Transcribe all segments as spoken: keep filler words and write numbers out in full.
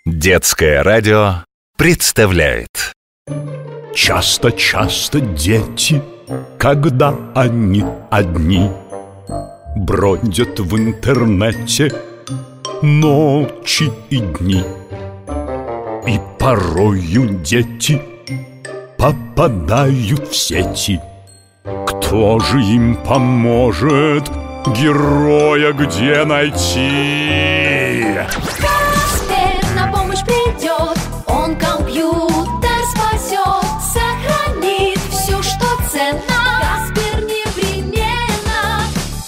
Детское радио представляет. Часто-часто дети, когда они одни, бродят в интернете ночи и дни. И порою дети попадают в сети. Кто же им поможет? Героя где найти? Каспер на помощь придет, он компьютер спасет, сохранит все, что ценно. Каспер непременно.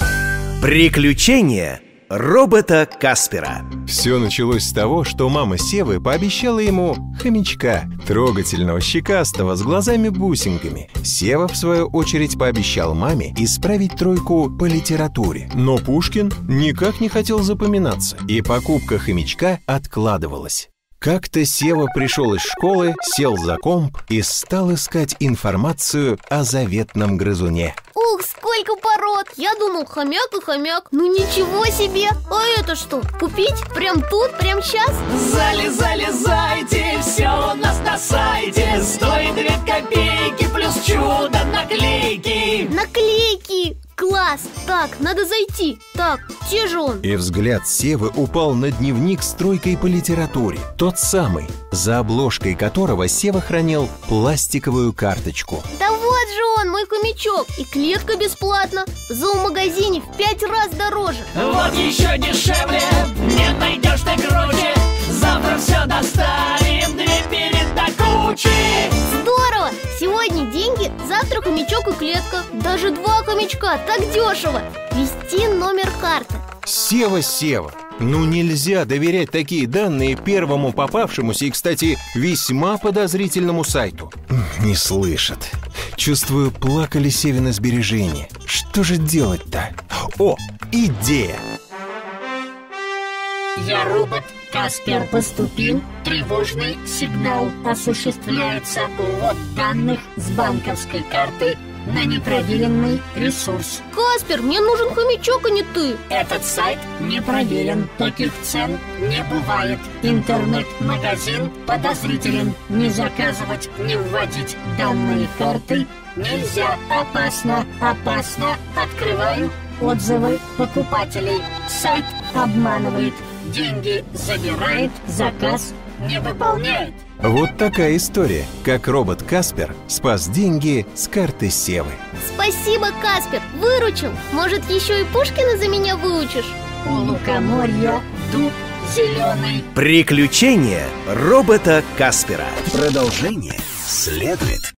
Приключения робота Каспера. Все началось с того, что мама Севы пообещала ему хомячка, трогательного, щекастого, с глазами-бусинками. Сева, в свою очередь, пообещал маме исправить тройку по литературе. Но Пушкин никак не хотел запоминаться, и покупка хомячка откладывалась. Как-то Сева пришел из школы, сел за комп и стал искать информацию о заветном грызуне. Ух, сколько пород! Я думал, хомяк и хомяк. Ну ничего себе! А это что, купить? Прям тут, прям сейчас? Залез, залезайте, все у нас на сайте. Стоит две копейки плюс чудо наклейки. Наклейки! Класс! Так, надо зайти. Так, где же он? И взгляд Севы упал на дневник с тройкой по литературе. Тот самый, за обложкой которого Сева хранил пластиковую карточку. Да вот же он, мой хомячок. И клетка бесплатно. В зоомагазине в пять раз дороже. Вот еще дешевле, не найдешь ты круче. Завтра все доставим, две перед до кучи. Здорово! Сегодня деньги, завтра хомячок и клетка. Даже два хомячка, так дешево. Ввести номер карты. Сева, Сева, ну нельзя доверять такие данные первому попавшемуся и, кстати, весьма подозрительному сайту. Не слышат. Чувствую, плакали Севины сбережения. Что же делать-то? О, идея! Я робот Каспер. Поступил тревожный сигнал. Осуществляется ввод данных с банковской карты на непроверенный ресурс. Каспер, мне нужен хомячок, а не ты. Этот сайт не проверен. Таких цен не бывает. Интернет-магазин подозрителен. Не заказывать, не вводить данные карты нельзя. Опасно, опасно. Открываю отзывы покупателей. Сайт обманывает. Деньги забирает, заказ не выполняет. Вот такая история, как робот Каспер спас деньги с карты Севы. Спасибо, Каспер, выручил. Может, еще и Пушкина за меня выучишь? У лукоморья дуб зеленый. Приключения робота Каспера. Продолжение следует.